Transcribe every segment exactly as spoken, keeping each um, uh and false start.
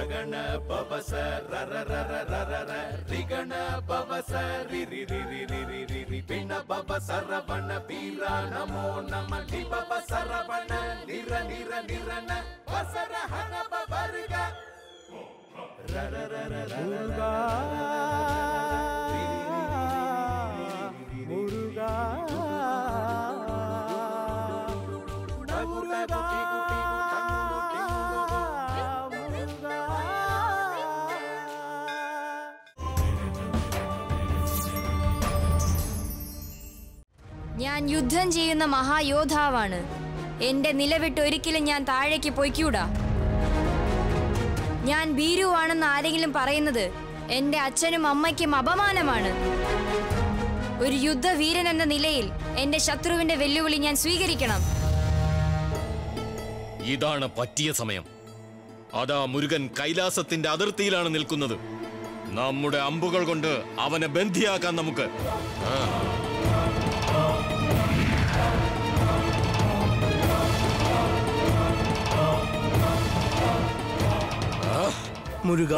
ರಗಣ ಪವಸ ರರ ರರ ರರ ರ ರಿಗಣ ಪವಸ ರಿ ರಿ ರಿ ರಿ ರಿ ರಿ ರಿ ರಿ ಪಿಣ ಪವ ಸರವಣ ವೀರ ನಮೋ ನಮ ಲಿ ಪವ ಸರವಣ ನಿರ ನಿರ ನಿರನ ವಸರ ಹನ ಪವರ್ಗ ರರ ರರ ರರ ಮುರುಗಾ ഞാൻ യുദ്ധം ചെയ്യുന്ന മഹായോദ്ധാവാണ്. എന്റെ നിലവിട്ട് ഒരിക്കലും ഞാൻ താഴേക്ക് പോയിക്കൂടാ. ഞാൻ ഭീരുവാണെന്ന് ആരെങ്കിലും പറയുന്നത് എന്റെ അച്ഛനും അമ്മയ്ക്കും അപമാനമാണ്. ഒരു യുദ്ധവീരൻ എന്ന നിലയിൽ എന്റെ ശത്രുവിന്റെ വെല്ലുവിളി ഞാൻ സ്വീകരിക്കണം. ഇതാണ് പറ്റിയ സമയം. അതാ മുരുകൻ കൈലാസത്തിന്റെ അതിർത്തിയിലാണ് നിൽക്കുന്നത്. നമ്മുടെ അമ്പുകൾ കൊണ്ട് അവനെ ബന്ധിയാക്കാൻ നമുക്ക്. മുരുക,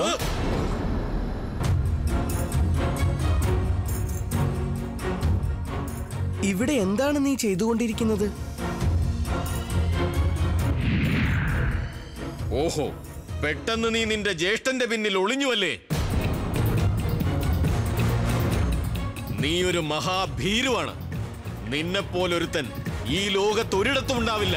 ഇവിടെ എന്താണ് നീ ചെയ്തുകൊണ്ടിരിക്കുന്നത്? ഓഹോ, പെട്ടെന്ന് നീ നിന്റെ ജ്യേഷ്ഠന്റെ പിന്നിൽ ഒളിഞ്ഞുവല്ലേ? നീ ഒരു മഹാഭീരുവാണ്. നിന്നെപ്പോലൊരുത്തൻ ഈ ലോകത്ത് ഒരിടത്തും ഉണ്ടാവില്ല.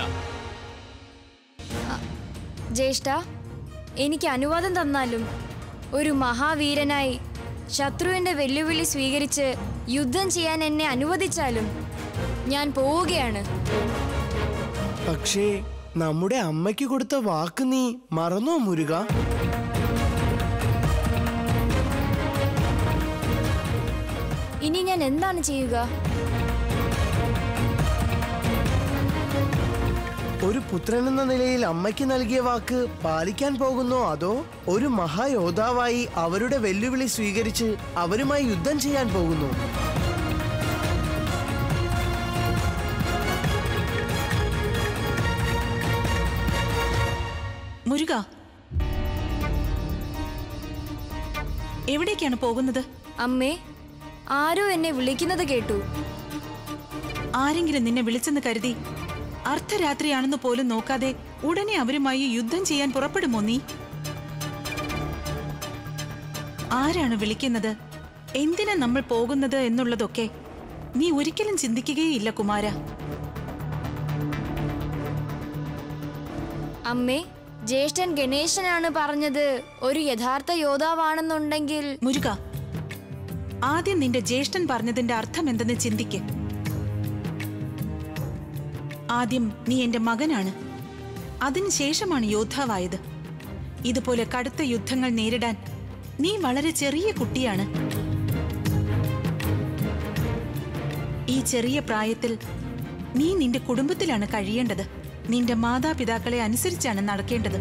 ജ്യേഷ്ഠ, എനിക്ക് അനുവാദം തന്നാലും ഒരു മഹാവീരനായി ശത്രുവിന്റെ വെല്ലുവിളി സ്വീകരിച്ച് യുദ്ധം ചെയ്യാൻ എന്നെ അനുവദിച്ചാലും ഞാൻ പോവുകയാണ്. പക്ഷേ നമ്മുടെ അമ്മയ്ക്ക് കൊടുത്ത വാക്ക് നീ മറന്നോ മുരുക? ഇനി ഞാൻ എന്താണ് ചെയ്യുക? ഒരു പുത്രൻ എന്ന നിലയിൽ അമ്മയ്ക്ക് നൽകിയ വാക്ക് പാലിക്കാൻ പോകുന്നോ, അതോ ഒരു മഹായോദ്ധാവായി അവരുടെ വെല്ലുവിളി സ്വീകരിച്ച് അവരുമായി യുദ്ധം ചെയ്യാൻ പോകുന്നു? മുരുക, എവിടേക്കാണ് പോകുന്നത്? അമ്മേ, ആരോ എന്നെ വിളിക്കുന്നത് കേട്ടു. ആരെങ്കിലും നിന്നെ വിളിച്ചെന്ന് കരുതി അർദ്ധരാത്രിയാണെന്ന് പോലും നോക്കാതെ ഉടനെ അവരുമായി യുദ്ധം ചെയ്യാൻ പുറപ്പെടുമോ നീ? ആരാണ് വിളിക്കുന്നത്, എന്തിനാ നമ്മൾ പോകുന്നത് എന്നുള്ളതൊക്കെ നീ ഒരിക്കലും ചിന്തിക്കുകയില്ല കുമാര. അമ്മേ, ജ്യേഷ്ഠൻ ഗണേശനാണ് പറഞ്ഞത് ഒരു യഥാർത്ഥ യോദ്ധാവാണെന്നുണ്ടെങ്കിൽ. മുരുക, ആദ്യം നിന്റെ ജ്യേഷ്ഠൻ പറഞ്ഞതിന്റെ അർത്ഥം എന്തെന്ന് ചിന്തിക്ക്. ആദ്യം നീ എന്റെ മകനാണ്, അതിനുശേഷമാണ് യോദ്ധാവായത്. ഇതുപോലെ കടുത്ത യുദ്ധങ്ങൾ നേരിടാൻ നീ വളരെ ചെറിയ കുട്ടിയാണ്. ഈ ചെറിയ പ്രായത്തിൽ നീ നിന്റെ കുടുംബത്തിലാണ് കഴിയേണ്ടത്. നിന്റെ മാതാപിതാക്കളെ അനുസരിച്ചാണ് നടക്കേണ്ടത്.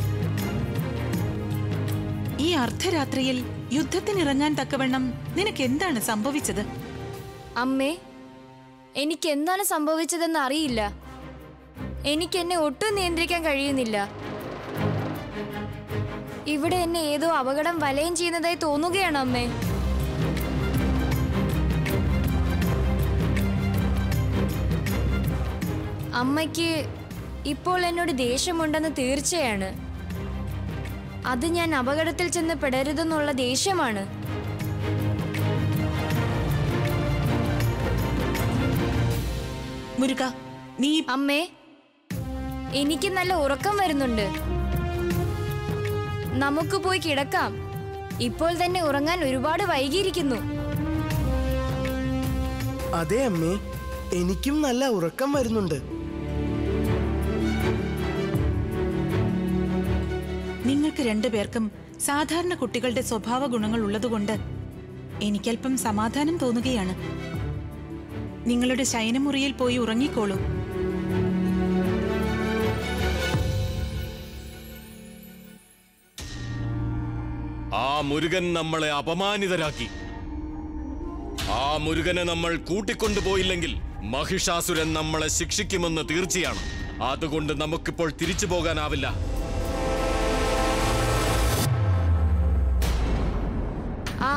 ഈ അർദ്ധരാത്രിയിൽ യുദ്ധത്തിനിറങ്ങാൻ തക്കവണ്ണം നിനക്ക് എന്താണ് സംഭവിച്ചത്? അമ്മേ, എനിക്ക് എന്താണ് സംഭവിച്ചതെന്ന് അറിയില്ല. എനിക്ക് എന്നെ ഒട്ടും നിയന്ത്രിക്കാൻ കഴിയുന്നില്ല. ഇവിടെ എന്നെ ഏതോ അപകടം വലയം ചെയ്യുന്നതായി തോന്നുകയാണ് അമ്മേ. അമ്മയ്ക്ക് ഇപ്പോൾ എന്നോട് ദേഷ്യമുണ്ടെന്ന് തീർച്ചയാണ്. അത് ഞാൻ അപകടത്തിൽ ചെന്ന് പെടരുതെന്നുള്ള ദേഷ്യമാണ്. മുരുക, നീ അമ്മേ, എനിക്ക് നല്ല ഉറക്കം വരുന്നുണ്ട്. നമുക്ക് പോയി കിടക്കാം. ഇപ്പോൾ തന്നെ ഉറങ്ങാൻ ഒരുപാട് വൈകിയിരിക്കുന്നു. അതെ അമ്മേ, എനിക്കും നല്ല ഉറക്കം വരുന്നുണ്ട്. നിങ്ങൾക്ക് രണ്ടുപേർക്കും സാധാരണ കുട്ടികളുടെ സ്വഭാവ ഗുണങ്ങൾ ഉള്ളതുകൊണ്ട് എനിക്കല്പം സമാധാനം തോന്നുകയാണ്. നിങ്ങളുടെ ശയനമുറിയിൽ പോയി ഉറങ്ങിക്കോളൂ. ആ മുരുകൻ നമ്മളെ അപമാനിതരാക്കി. ആ മുരുകനെ നമ്മൾ കൂട്ടിക്കൊണ്ടുപോയില്ലെങ്കിൽ മഹിഷാസുരൻ നമ്മളെ ശിക്ഷിക്കുമെന്ന് തീർച്ചയാണ്. അതുകൊണ്ട് നമുക്കിപ്പോൾ തിരിച്ചു പോകാനാവില്ല.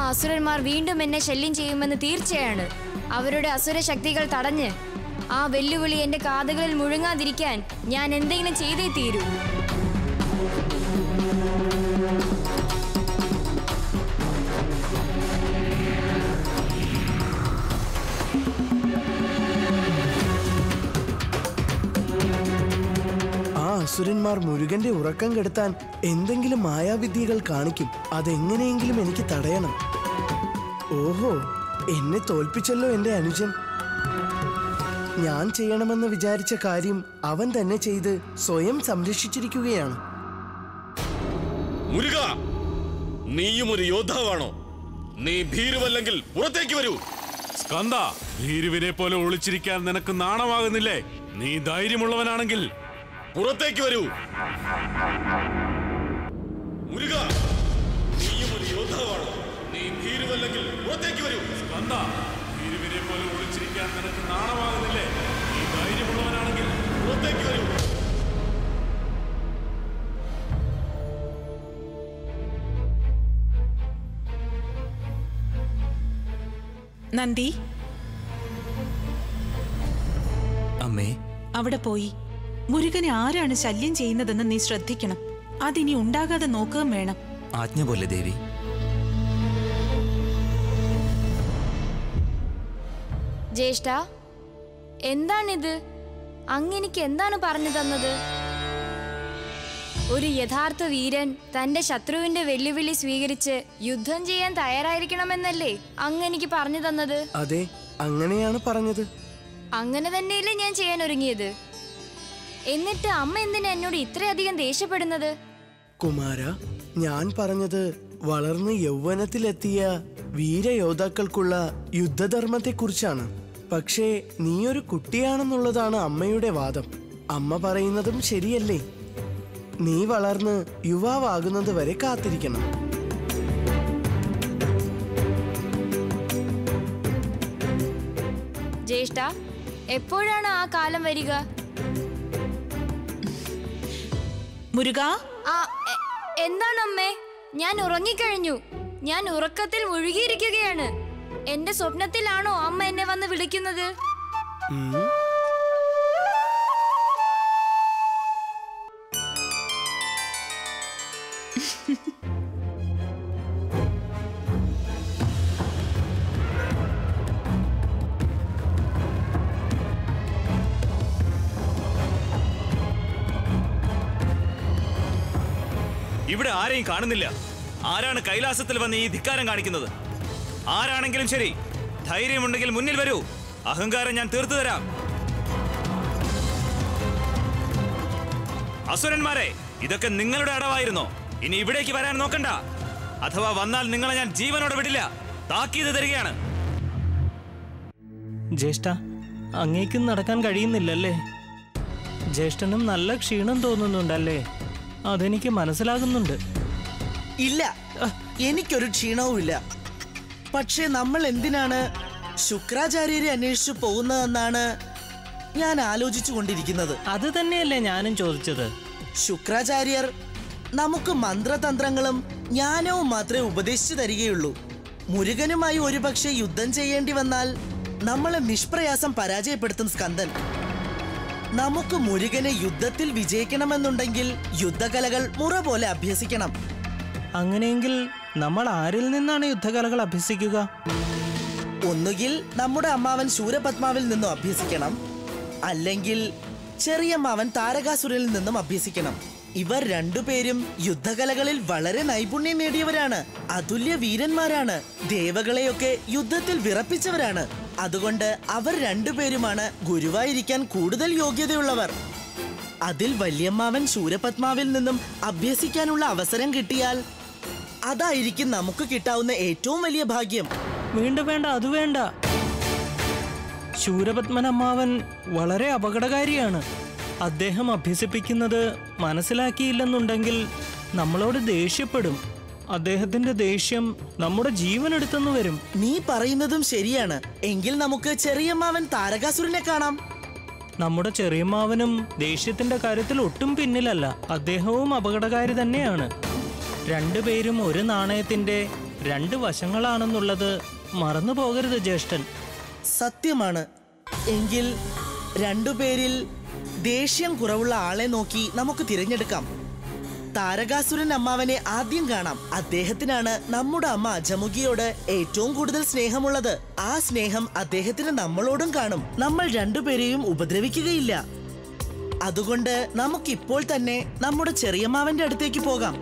അസുരന്മാർ വീണ്ടും എന്നെ ശല്യം ചെയ്യുമെന്ന് തീർച്ചയാണ്. അവരുടെ അസുര ശക്തികൾ തടഞ്ഞ് ആ വെല്ലുവിളി എന്റെ കാതുകളിൽ മുഴങ്ങാതിരിക്കാൻ ഞാൻ എന്തെങ്കിലും ചെയ്തേ തീരൂ. ആ അസുരന്മാർ മുരുകന്റെ ഉറക്കം കെടുത്താൻ എന്തെങ്കിലും മായാവിദ്യകൾ കാണിക്കും. അതെങ്ങനെയെങ്കിലും എനിക്ക് തടയണം. ഓഹോ, എന്നെ തോൽപ്പിച്ചല്ലോ എന്റെ അനുജൻ. ഞാൻ ചെയ്യണമെന്ന് വിചാരിച്ച കാര്യം അവൻ തന്നെ ചെയ്ത് സ്വയം സംരക്ഷിച്ചിരിക്കുകയാണ്. മുരുക, നീയും ഒരു യോദ്ധാവാണോ? നീ ഭീരുവല്ലെങ്കിൽ പുറത്തേക്ക് വരൂ. സ്കന്ദ, ഭീരുവിനെ പോലെ ഒളിച്ചിരിക്കാൻ നിനക്ക് നാണമാകുന്നില്ലേ? നീ ധൈര്യമുള്ളവനാണെങ്കിൽ പുറത്തേക്ക് വരൂ. മുരുക, നീയും ഒരു യോദ്ധാവാണോ? നീ ഭീരുവല്ലെങ്കിൽ പുറത്തേക്ക് വരൂ. സ്കന്ദ, ഭീരുവിനെ പോലെ ഒളിച്ചിരിക്കാൻ നിനക്ക് നാണമാകുന്നില്ലേ? നീ ധൈര്യമുള്ളവനാണെങ്കിൽ പുറത്തേക്ക് വരൂ. നന്ദി, അമ്മേ, അവിടെ പോയി മുരുകനെ ആരാണ് ശല്യം ചെയ്യുന്നതെന്ന് നീ ശ്രദ്ധിക്കണം. അതിനി ഉണ്ടാകാതെ നോക്കുകയും വേണം. ആജ്ഞ പോലെ ദേവി. ജ്യേഷ്ഠ, എന്താണിത്? അങ്ങെനിക്ക് എന്താണ് പറഞ്ഞു തന്നത്? ഒരു യഥാർത്ഥ വീരൻ തന്റെ ശത്രുവിന്റെ വെല്ലുവിളി സ്വീകരിച്ച് യുദ്ധം ചെയ്യാൻ തയ്യാറായിരിക്കണമെന്നല്ലേ അങ്ങെനിക്ക് പറഞ്ഞു തന്നത്? അതെ, അങ്ങനെയാണ് പറഞ്ഞത്. അങ്ങനെ തന്നെയല്ലേ ഞാൻ ചെയ്യാൻ ഒരുങ്ങിയത്. എന്നിട്ട് അമ്മ എന്തിനാ എന്നോട് ഇത്രയധികം ദേഷ്യപ്പെടുന്നത്? കുമാര, ഞാൻ പറഞ്ഞത് വളർന്ന് യൗവനത്തിലെത്തിയ വീരയോദ്ധാക്കൾക്കുള്ള യുദ്ധധർമ്മത്തെക്കുറിച്ചാണ്. പക്ഷേ നീയൊരു കുട്ടിയാണെന്നുള്ളതാണ് അമ്മയുടെ വാദം. അമ്മ പറയുന്നതും ശരിയല്ലേ? നീ വളർന്ന് യുവാവാകുന്നത് വരെ കാത്തിരിക്കണം. ജ്യേഷ്ഠ, എപ്പോഴാണ് ആ കാലം വരിക? മുരുക, ആ എ- എന്താണ് അമ്മേ? ഞാൻ ഉറങ്ങിക്കഴിഞ്ഞു. ഞാൻ ഉറക്കത്തിൽ മുഴുകിയിരിക്കുകയാണ്. എന്റെ സ്വപ്നത്തിലാണോ അമ്മ എന്നെ വന്ന് വിളിക്കുന്നത്? ഉം. ഇവിടെ ആരെയും കാണുന്നില്ല. ആരാണ് കൈലാസത്തിൽ വന്ന് ഈ ധിക്കാരം കാണിക്കുന്നത്? ആരാണെങ്കിലും ശരി, ധൈര്യമുണ്ടെങ്കിൽ മുന്നിൽ വരൂ. അഹങ്കാരം ഞാൻ തീർത്തു തരാം. അസുരന്മാരെ, ഇതൊക്കെ നിങ്ങളുടെ അടവായിരുന്നോ? ഇനി ഇവിടേക്ക് വരാൻ നോക്കണ്ട. അഥവാ വന്നാൽ നിങ്ങളെ ഞാൻ ജീവനോടെ വിടില്ല. താക്കീത് തരികയാണ്. ജ്യേഷ്ഠ, അങ്ങേക്കും നടക്കാൻ കഴിയുന്നില്ലല്ലേ? ജ്യേഷ്ഠനും നല്ല ക്ഷീണം തോന്നുന്നുണ്ടല്ലേ? അതെനിക്ക് മനസ്സിലാകുന്നുണ്ട്. ഇല്ല, എനിക്കൊരു ക്ഷീണവുമില്ല. പക്ഷേ നമ്മൾ എന്തിനാണ് ശുക്രാചാര്യരെ അന്വേഷിച്ചു പോകുന്നതെന്നാണ് ഞാൻ ആലോചിച്ചു കൊണ്ടിരിക്കുന്നത്. അത് തന്നെയല്ലേ ഞാനും ചോദിച്ചത്. ശുക്രാചാര്യർ നമുക്ക് മന്ത്രതന്ത്രങ്ങളും ജ്ഞാനവും മാത്രമേ ഉപദേശിച്ചു തരികയുള്ളൂ. മുരുകനുമായി ഒരുപക്ഷെ യുദ്ധം ചെയ്യേണ്ടി വന്നാൽ നമ്മളെ നിഷ്പ്രയാസം പരാജയപ്പെടുത്തും സ്കന്ദൻ. നമുക്ക് മുരുകനെ യുദ്ധത്തിൽ വിജയിക്കണമെന്നുണ്ടെങ്കിൽ യുദ്ധകലകൾ മുറ പോലെ അഭ്യസിക്കണം. അങ്ങനെയെങ്കിൽ നമ്മൾ ആരിൽ നിന്നാണ് യുദ്ധകലകൾ അഭ്യസിക്കുക? ഒന്നുകിൽ നമ്മുടെ അമ്മാവൻ ശൂരപത്മാവിൽ നിന്നും അഭ്യസിക്കണം, അല്ലെങ്കിൽ ചെറിയമ്മാവൻ താരകാസുരനിൽ നിന്നും അഭ്യസിക്കണം. ഇവർ രണ്ടുപേരും യുദ്ധകലകളിൽ വളരെ നൈപുണ്യം നേടിയവരാണ്. അതുല്യ വീരന്മാരാണ്. ദേവകളെയൊക്കെ യുദ്ധത്തിൽ വിറപ്പിച്ചവരാണ്. അതുകൊണ്ട് അവർ രണ്ടുപേരുമാണ് ഗുരുവായിരിക്കാൻ കൂടുതൽ യോഗ്യതയുള്ളവർ. അതിൽ വല്യമ്മാവൻ ശൂരപത്മാവിൽ നിന്നും അഭ്യസിക്കാനുള്ള അവസരം കിട്ടിയാൽ അതായിരിക്കും നമുക്ക് കിട്ടാവുന്ന ഏറ്റവും വലിയ ഭാഗ്യം. വേണ്ട വേണ്ട, അത് വേണ്ട. ശൂരപത്മനമ്മാവൻ വളരെ അപകടകാരിയാണ്. അദ്ദേഹം അഭ്യസിപ്പിക്കുന്നത് മനസ്സിലാക്കിയില്ലെന്നുണ്ടെങ്കിൽ നമ്മളോട് ദേഷ്യപ്പെടും. അദ്ദേഹത്തിന്റെ ദേഷ്യം നമ്മുടെ ജീവൻ എടുത്തെന്ന് വരും. നീ പറയുന്നതും ശരിയാണ്. എങ്കിൽ നമുക്ക് ചെറിയമ്മാവൻ താരകാസുരനെ കാണാം. നമ്മുടെ ചെറിയമ്മാവനും ദേഷ്യത്തിന്റെ കാര്യത്തിൽ ഒട്ടും പിന്നിലല്ല. അദ്ദേഹവും അപകടകാരി തന്നെയാണ്. രണ്ടുപേരും ഒരു നാണയത്തിന്റെ രണ്ട് വശങ്ങളാണെന്നുള്ളത് മറന്നു പോകരുത് ജ്യേഷ്ഠൻ. സത്യമാണ്. എങ്കിൽ രണ്ടുപേരിൽ ദേഷ്യം കുറവുള്ള ആളെ നോക്കി നമുക്ക് തിരഞ്ഞെടുക്കാം. താരകാസുരൻ അമ്മാവനെ ആദ്യം കാണാം. അദ്ദേഹത്തിനാണ് നമ്മുടെ അമ്മ ജമുഖിയോട് ഏറ്റവും കൂടുതൽ സ്നേഹമുള്ളത്. ആ സ്നേഹം അദ്ദേഹത്തിന് നമ്മളോടും കാണും. നമ്മൾ രണ്ടുപേരെയും ഉപദ്രവിക്കുകയില്ല. അതുകൊണ്ട് നമുക്കിപ്പോൾ തന്നെ നമ്മുടെ ചെറിയമ്മാവന്റെ അടുത്തേക്ക് പോകാം.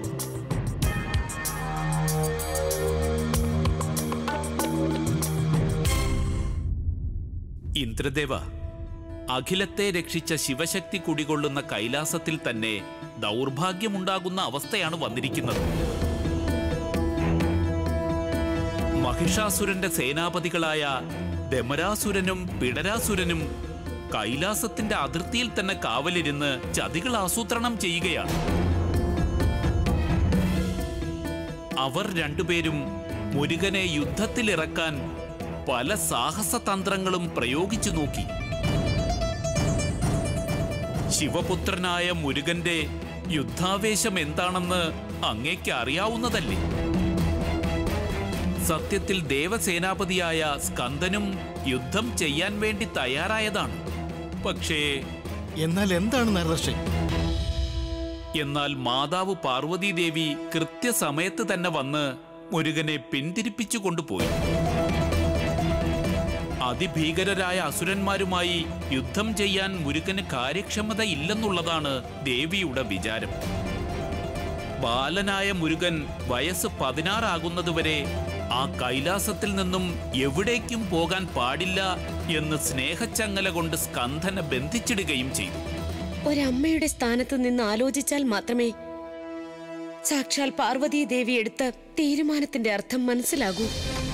ഇന്ദ്രദേവ, അഖിലത്തെ രക്ഷിച്ച ശിവശക്തി കുടികൊള്ളുന്ന കൈലാസത്തിൽ തന്നെ ദൗർഭാഗ്യമുണ്ടാകുന്ന അവസ്ഥയാണ് വന്നിരിക്കുന്നത്. മഹിഷാസുരന്റെ സേനാപതികളായ ദമരാസുരനും പിടരാസുരനും കൈലാസത്തിന്റെ അതിർത്തിയിൽ തന്നെ കാവലിരുന്ന് ചതികൾ ആസൂത്രണം ചെയ്യുകയാണ്. അവർ രണ്ടുപേരും മുരുകനെ യുദ്ധത്തിലിറക്കാൻ പല സാഹസതന്ത്രങ്ങളും പ്രയോഗിച്ചു നോക്കി. ശിവപുത്രനായ മുരുകന്റെ യുദ്ധാവേശം എന്താണെന്ന് അങ്ങേക്ക് അറിയാവുന്നതല്ലേ? സത്യത്തിൽ ദേവസേനാപതിയായ സ്കന്ദനും യുദ്ധം ചെയ്യാൻ വേണ്ടി തയ്യാറായതാണ്. പക്ഷേ എന്നാൽ എന്താണ് നരദർശൻ? എന്നാൽ മാതാവ് പാർവതീദേവി കൃത്യസമയത്ത് തന്നെ വന്ന് മുരുകനെ പിന്തിരിപ്പിച്ചു കൊണ്ടുപോയി. അതിഭീകരരായ അസുരന്മാരുമായി യുദ്ധം ചെയ്യാൻ മുരുകന് കാര്യക്ഷമത ഇല്ലെന്നുള്ളതാണ് ദേവിയുടെ വിചാരം. ബാലനായ മുരുകൻ വയസ്സ് പതിനാറാകുന്നതുവരെ ആ കൈലാസത്തിൽ നിന്നും എവിടേക്കും പോകാൻ പാടില്ല എന്ന് സ്നേഹച്ചങ്ങല കൊണ്ട് സ്കന്ദനെ ബന്ധിച്ചിടുകയും ചെയ്തു. ഒരമ്മയുടെ സ്ഥാനത്ത് നിന്ന് ആലോചിച്ചാൽ മാത്രമേ സാക്ഷാൽ പാർവതീ ദേവി എടുത്ത തീരുമാനത്തിന്റെ അർത്ഥം മനസ്സിലാകൂ.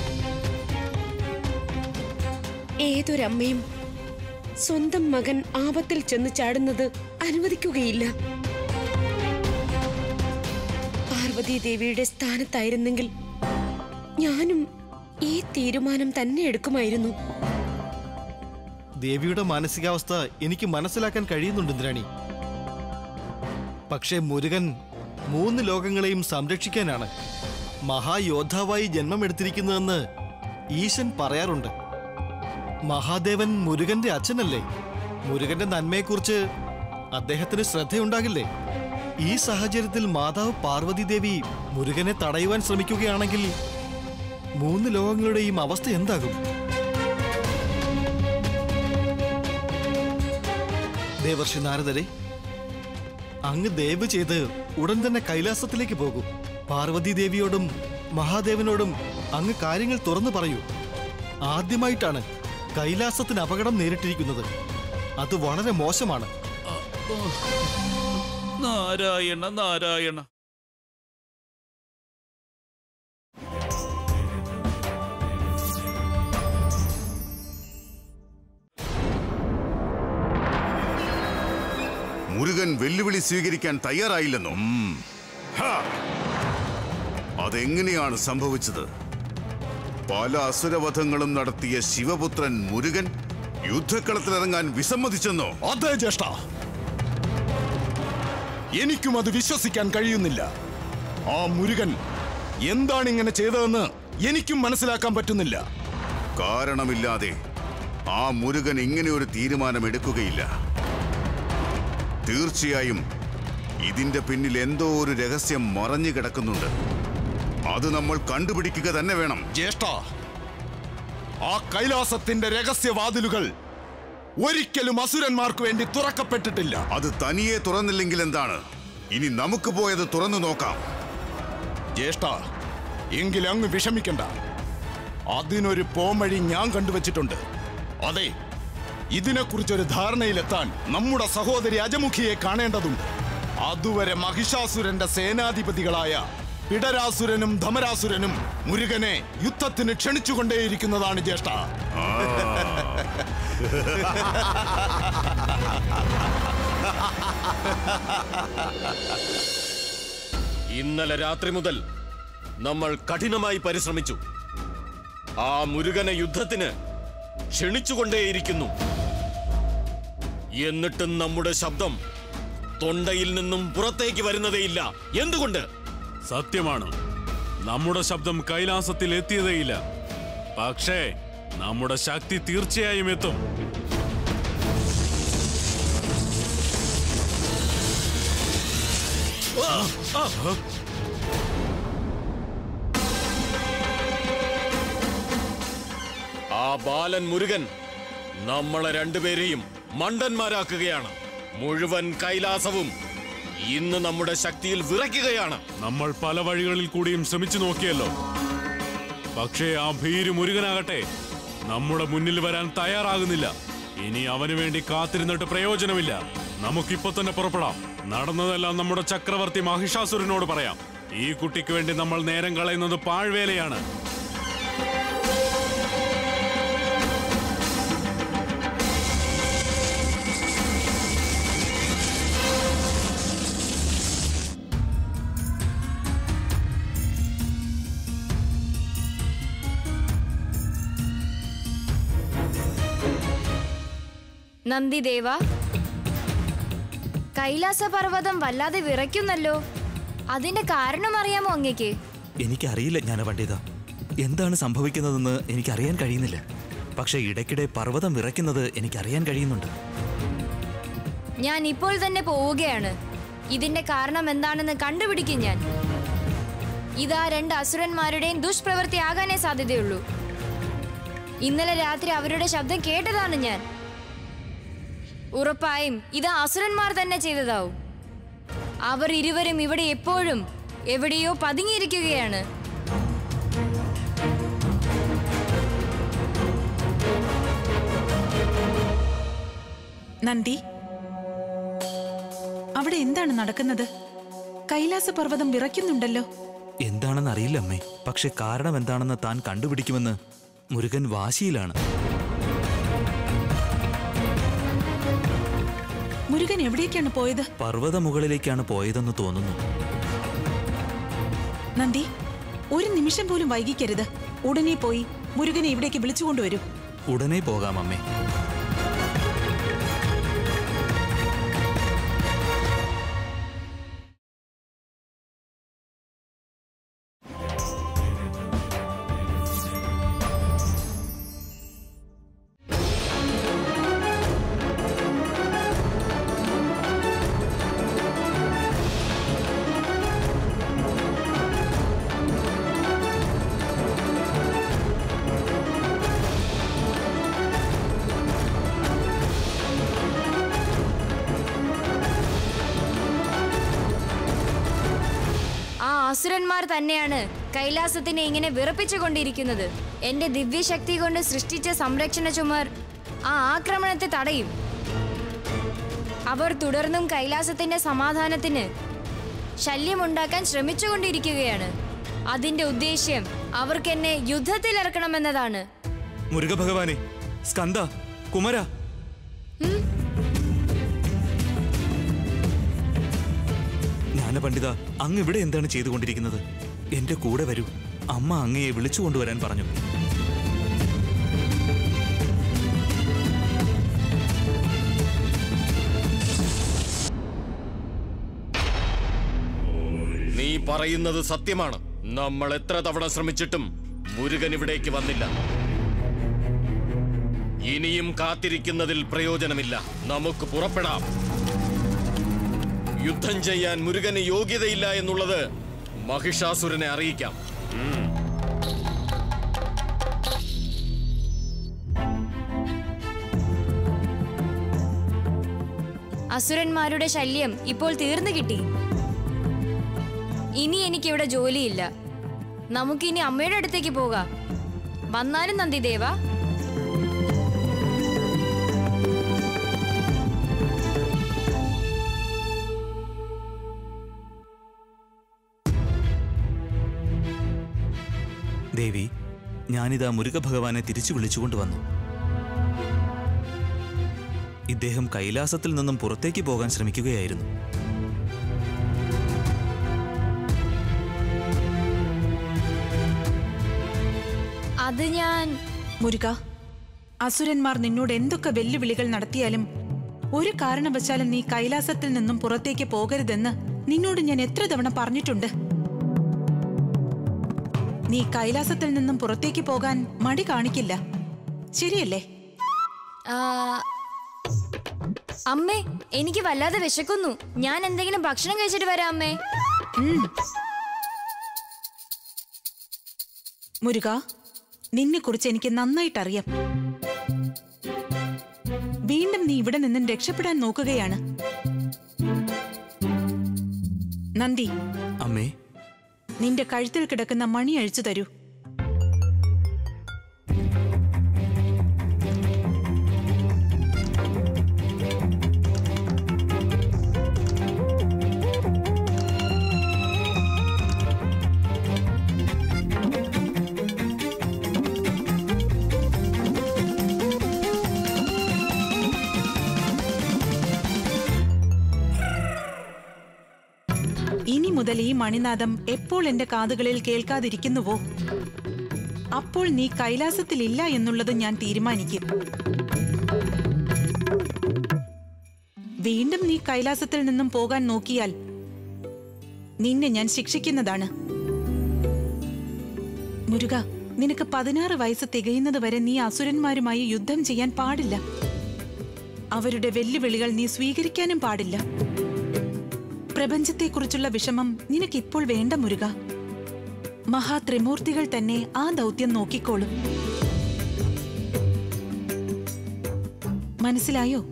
ഏതൊരമ്മയും സ്വന്തം മകൻ ആപത്തിൽ ചെന്ന് ചാടുന്നത് അനുവദിക്കുകയില്ല. പാർവതീ ദേവിയുടെ സ്ഥാനത്തായിരുന്നെങ്കിൽ ഞാനും ഈ തീരുമാനം തന്നെ എടുക്കുമായിരുന്നു. ദേവിയുടെ മാനസികാവസ്ഥ എനിക്ക് മനസ്സിലാക്കാൻ കഴിയുന്നുണ്ട് ഇന്ദ്രാണി. പക്ഷേ മുരുകൻ മൂന്ന് ലോകങ്ങളെയും സംരക്ഷിക്കാനാണ് മഹായോദ്ധാവായി ജന്മമെടുത്തിരിക്കുന്നതെന്ന് ഈശൻ പറയാറുണ്ട്. മഹാദേവൻ മുരുകന്റെ അച്ഛനല്ലേ? മുരുകന്റെ നന്മയെക്കുറിച്ച് അദ്ദേഹത്തിന് ശ്രദ്ധയുണ്ടാകില്ലേ? ഈ സാഹചര്യത്തിൽ മാതാവ് പാർവതി ദേവി മുരുകനെ തടയുവാൻ ശ്രമിക്കുകയാണെങ്കിൽ മൂന്ന് ലോകങ്ങളുടെയും അവസ്ഥ എന്താകും? ദേവർഷി നാരദരെ, അങ്ങ് ദയവ് ചെയ്ത് ഉടൻ തന്നെ കൈലാസത്തിലേക്ക് പോകൂ. പാർവതി ദേവിയോടും മഹാദേവനോടും അങ്ങ് കാര്യങ്ങൾ തുറന്നു പറയൂ. ആദ്യമായിട്ടാണ് കൈലാസത്തിന് അപകടം നേരിട്ടിരിക്കുന്നത്. അത് വളരെ മോശമാണ്. നാരായണ നാരായണ. മുരുകൻ വെല്ലുവിളി സ്വീകരിക്കാൻ തയ്യാറായില്ലെന്നോ? അതെങ്ങനെയാണ് സംഭവിച്ചത്? പല അസുരവധങ്ങളും നടത്തിയ ശിവപുത്രൻ മുരുകൻ യുദ്ധക്കളത്തിലിറങ്ങാൻ വിസമ്മതിച്ചെന്നോ? അതെ ജ്യേഷ്ഠ, എനിക്കും അത് വിശ്വസിക്കാൻ കഴിയുന്നില്ല. ആ മുരുകൻ എന്താണ് ഇങ്ങനെ ചെയ്തതെന്ന് എനിക്കും മനസ്സിലാക്കാൻ പറ്റുന്നില്ല. കാരണമില്ലാതെ ആ മുരുകൻ ഇങ്ങനെ ഒരു തീരുമാനം എടുക്കുകയില്ല. തീർച്ചയായും ഇതിന്റെ പിന്നിൽ എന്തോ ഒരു രഹസ്യം മറഞ്ഞു കിടക്കുന്നുണ്ട്. അത് നമ്മൾ കണ്ടുപിടിക്കുക തന്നെ വേണം. ജ്യേഷ്ഠ, ആ കൈലാസത്തിന്റെ രഹസ്യവാതിലുകൾ ഒരിക്കലും അസുരന്മാർക്ക് വേണ്ടി തുറക്കപ്പെട്ടിട്ടില്ല. അത് തനിയെ തുറന്നില്ലെങ്കിൽ എന്താണ്? ഇനി നമുക്ക് പോയത് തുറന്നു നോക്കാം. ജ്യേഷ്ഠ, എങ്കിൽ അങ്ങ് വിഷമിക്കണ്ട. അതിനൊരു പോംവഴി ഞാൻ കണ്ടുവച്ചിട്ടുണ്ട്. അതെ, ഇതിനെക്കുറിച്ചൊരു ധാരണയിലെത്താൻ നമ്മുടെ സഹോദരി അജമുഖിയെ കാണേണ്ടതുണ്ട്. അതുവരെ മഹിഷാസുരന്റെ സേനാധിപതികളായ പിടരാസുരനും ധമരാസുരനും മുരുകനെ യുദ്ധത്തിന് ക്ഷണിച്ചുകൊണ്ടേയിരിക്കുന്നതാണ് ജ്യേഷ്ഠ. ഇന്നലെ രാത്രി മുതൽ നമ്മൾ കഠിനമായി പരിശ്രമിച്ചു. ആ മുരുകനെ യുദ്ധത്തിന് ക്ഷണിച്ചുകൊണ്ടേയിരിക്കുന്നു. എന്നിട്ടും നമ്മുടെ ശബ്ദം തൊണ്ടയിൽ നിന്നും പുറത്തേക്ക് വരുന്നതേയില്ല. എന്തുകൊണ്ട്? സത്യമാണ്. നമ്മുടെ ശബ്ദം കൈലാസത്തിൽ എത്തിയതേയില്ല. പക്ഷേ നമ്മുടെ ശക്തി തീർച്ചയായും എത്തും. ആ ബാലൻ മുരുകൻ നമ്മളെ രണ്ടുപേരെയും മണ്ടന്മാരാക്കുകയാണ്. മുഴുവൻ കൈലാസവും ഇന്ന് നമ്മുടെ ശക്തിയിൽ വിറയ്ക്കുകയാണ്. നമ്മൾ പല വഴികളിൽ കൂടിയും ശ്രമിച്ചു നോക്കിയല്ലോ. പക്ഷേ ആ ഭീരു മുരുകനാകട്ടെ നമ്മുടെ മുന്നിൽ വരാൻ തയ്യാറാകുന്നില്ല. ഇനി അവന് വേണ്ടി കാത്തിരുന്നിട്ട് പ്രയോജനമില്ല. നമുക്കിപ്പോ തന്നെ പുറപ്പെടാം. നടന്നതെല്ലാം നമ്മുടെ ചക്രവർത്തി മഹിഷാസുരനോട് പറയാം. ഈ കുട്ടിക്ക് വേണ്ടി നമ്മൾ നേരം കളയുന്നത് പാഴ്വേലയാണ്. നന്ദിദേവ, കൈലാസ പർവ്വതം വല്ലാതെ വിറയ്ക്കുന്നല്ലോ. അതിന്റെ കാരണം അറിയാമോ അങ്ങേക്ക്? എനിക്കറിയില്ല ജ്ഞാനപണ്ഡിത. എന്താണ് സംഭവിക്കുന്നതെന്ന് എനിക്കറിയാൻ കഴിയുന്നില്ല. പക്ഷെ ഇടയ്ക്കിടെ പർവ്വതം വിറയ്ക്കുന്നത് എനിക്കറിയാൻ കഴിയുന്നുണ്ട്. ഞാൻ ഇപ്പോൾ തന്നെ പോവുകയാണ്. ഇതിന്റെ കാരണം എന്താണെന്ന് കണ്ടുപിടിക്കും ഞാൻ. ഇതാ രണ്ട് അസുരന്മാരുടെയും ദുഷ്പ്രവൃത്തി ആകാനേ സാധ്യതയുള്ളൂ. ഇന്നലെ രാത്രി അവരുടെ ശബ്ദം കേട്ടതാണ് ഞാൻ. ഉറപ്പായും ഇത് അസുരന്മാർ തന്നെ ചെയ്തതാവും. അവർ ഇരുവരും ഇവിടെ എപ്പോഴും എവിടെയോ പതുങ്ങിയിരിക്കുകയാണ്. നന്ദി, അവിടെ എന്താണ് നടക്കുന്നത്? കൈലാസ പർവ്വതം വിറയ്ക്കുന്നുണ്ടല്ലോ. എന്താണെന്ന് അറിയില്ല അമ്മേ. പക്ഷെ കാരണം എന്താണെന്ന് താൻ കണ്ടുപിടിക്കുമെന്ന് മുരുകൻ വാശിയിലാണ്. മുരുകൻ എവിടേക്കാണ് പോയത്? പർവ്വത മുകളിലേക്കാണ് പോയതെന്ന് തോന്നുന്നു. നന്ദി, ഒരു നിമിഷം പോലും വൈകിക്കരുത്. ഉടനെ പോയി മുരുകനെ ഇവിടേക്ക് വിളിച്ചുകൊണ്ടുവരൂ. ഉടനെ പോകാം അമ്മേ. അസുരന്മാർ തന്നെയാണ് കൈലാസത്തിനെ ഇങ്ങനെ വിറപ്പിച്ചുകൊണ്ടിരിക്കുന്നത്. എന്റെ ദിവ്യശക്തി കൊണ്ട് സൃഷ്ടിച്ച സംരക്ഷണ ചുമർ ആ ആക്രമണത്തെ തടയും. അവർ തുടർന്നും കൈലാസത്തിന്റെ സമാധാനത്തിന് ശല്യമുണ്ടാക്കാൻ ശ്രമിച്ചുകൊണ്ടിരിക്കുകയാണ്. അതിന്റെ ഉദ്ദേശ്യം അവർക്ക് എന്നെ യുദ്ധത്തിൽ ഇറക്കണമെന്നതാണ്. മുരുക ഭഗവാനെ, സ്കന്ദ, കുമര, ജ്ഞാനപണ്ഡിത, അങ്ങ് ഇവിടെ എന്താണ് ചെയ്തുകൊണ്ടിരിക്കുന്നത്? എന്റെ കൂടെ വരൂ. അമ്മ അങ്ങയെ വിളിച്ചുകൊണ്ടുവരാൻ പറഞ്ഞു. നീ പറയുന്നത് സത്യമാണ്. നമ്മൾ എത്ര തവണ ശ്രമിച്ചിട്ടും മുരുകൻ ഇവിടേക്ക് വന്നില്ല. ഇനിയും കാത്തിരിക്കുന്നതിൽ പ്രയോജനമില്ല. നമുക്ക് പുറപ്പെടാം. യുദ്ധം ചെയ്യാൻ മുരുകന് യോഗ്യതയില്ല എന്നുള്ളത് മഹിഷാസുരനെ അറിയിക്കാം. അസുരന്മാരുടെ ശല്യം ഇപ്പോൾ തീർന്നു കിട്ടി. ഇനി എനിക്കിവിടെ ജോലിയില്ല. നമുക്കിനി അമ്മയുടെ അടുത്തേക്ക് പോകാം. വന്നാലും നന്ദിദേവ. ദേവി, ഞാനിതാ മുരുക ഭഗവാനെ തിരിച്ചു വിളിച്ചുകൊണ്ടുവന്നു. ഇദ്ദേഹം കൈലാസത്തിൽ നിന്നും പുറത്തേക്ക് പോകാൻ ശ്രമിക്കുകയായിരുന്നു. അത് ഞാൻ മുരുക, അസുരന്മാർ നിന്നോട് എന്തൊക്കെ വെല്ലുവിളികൾ നടത്തിയാലും ഒരു കാരണവശാലും നീ കൈലാസത്തിൽ നിന്നും പുറത്തേക്ക് പോകരുതെന്ന് നിന്നോട് ഞാൻ എത്ര തവണ പറഞ്ഞിട്ടുണ്ട്. നീ കൈലാസത്തിൽ നിന്നും പുറത്തേക്ക് പോകാൻ മടി കാണിക്കില്ല, ശരിയല്ലേ? ആ, അമ്മേ, എനിക്ക് വല്ലാതെ വിശക്കുന്നു. ഞാൻ എന്തെങ്കിലും ഭക്ഷണം കഴിച്ചിട്ട് വരാം അമ്മേ. മുരുക, നിന്നെ കുറിച്ച് എനിക്ക് നന്നായിട്ടറിയാം. വീണ്ടും നീ ഇവിടെ നിന്നും രക്ഷപ്പെടാൻ നോക്കുകയാണ്. നന്ദി, അമ്മേ, നിന്റെ കഴുത്തിൽ കിടക്കുന്ന മണി അഴിച്ചു തരൂ. ഇനി മുതൽ ഈ മണിനാദം എപ്പോൾ എന്റെ കാതുകളിൽ കേൾക്കാതിരിക്കുന്നുവോ അപ്പോൾ നീ കൈലാസത്തിലില്ല എന്നുള്ളത് ഞാൻ തീരുമാനിക്കും. വീണ്ടും നീ കൈലാസത്തിൽ നിന്നും പോകാൻ നോക്കിയാൽ നിന്നെ ഞാൻ ശിക്ഷിക്കുന്നതാണ്. മുരുക, നിനക്ക് പതിനാറ് വയസ്സ് തികയുന്നത് വരെ നീ അസുരന്മാരുമായി യുദ്ധം ചെയ്യാൻ പാടില്ല. അവരുടെ വെല്ലുവിളികൾ നീ സ്വീകരിക്കാനും പാടില്ല. പ്രപഞ്ചത്തെക്കുറിച്ചുള്ള വിഷമം നിനക്കിപ്പോൾ വേണ്ട മുരുക. മഹാത്രിമൂർത്തികൾ തന്നെ ആ ദൗത്യം നോക്കിക്കോളും. മനസ്സിലായോ?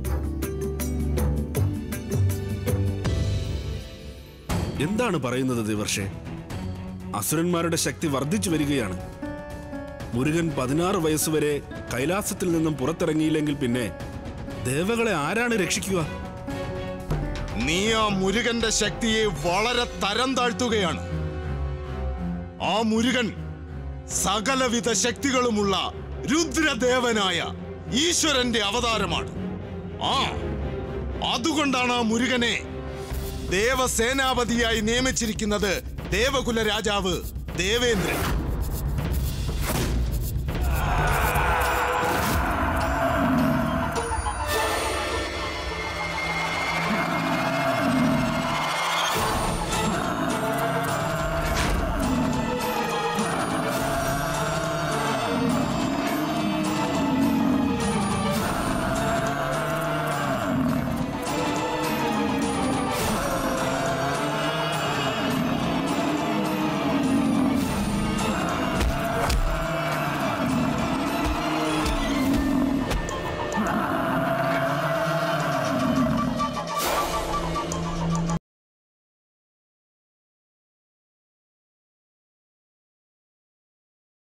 എന്താണ് പറയുന്നത് ദേവർഷേ? അസുരന്മാരുടെ ശക്തി വർദ്ധിച്ചു വരികയാണ്. മുരുകൻ പതിനാറ് വയസ്സുവരെ കൈലാസത്തിൽ നിന്നും പുറത്തിറങ്ങിയില്ലെങ്കിൽ പിന്നെ ദേവകളെ ആരാണ് രക്ഷിക്കുക? നീ ആ മുരുകന്റെ ശക്തിയെ വളരെ തരം താഴ്ത്തുകയാണ്. ആ മുരുകൻ സകലവിധ ശക്തികളുമുള്ള രുദ്രദേവനായ ഈശ്വരന്റെ അവതാരമാണ്. ആ അതുകൊണ്ടാണ് ആ മുരുകനെ ദേവസേനാപതിയായി നിയമിച്ചിരിക്കുന്നത് ദേവകുല രാജാവ് ദേവേന്ദ്രൻ.